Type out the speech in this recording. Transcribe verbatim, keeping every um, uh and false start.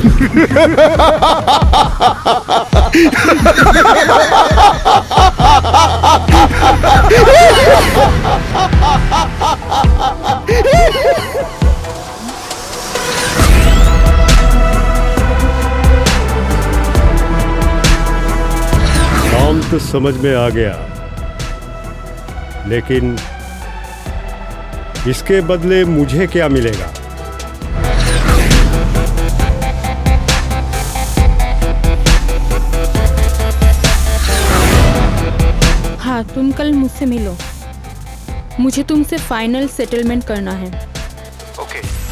काम तो समझ में आ गया, लेकिन इसके बदले मुझे क्या मिलेगा? हाँ, तुम कल मुझसे मिलो। मुझे तुमसे फाइनल सेटलमेंट करना है। ओके।